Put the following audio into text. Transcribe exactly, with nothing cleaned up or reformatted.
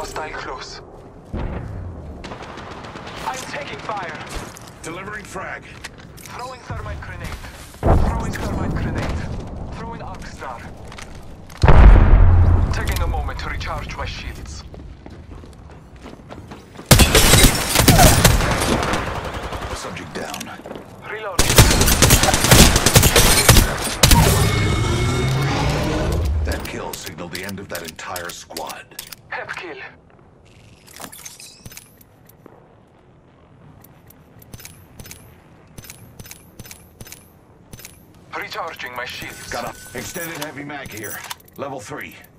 Hostile close. I'm taking fire. Delivering frag. Throwing thermite grenade. Throwing thermite grenade. Throwing arc star. Taking a moment to recharge my shields. Subject down. Reloading. That kill signaled the end of that entire squad. Hep kill. Recharging my shields. Got a extended heavy mag here. Level three.